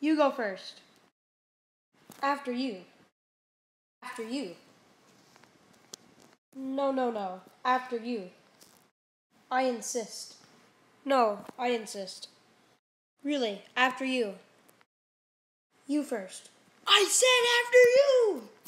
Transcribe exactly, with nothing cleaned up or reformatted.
You go first. After you. After you. No, no, no. After you. I insist. No, I insist. Really, after you. You first. I said after you!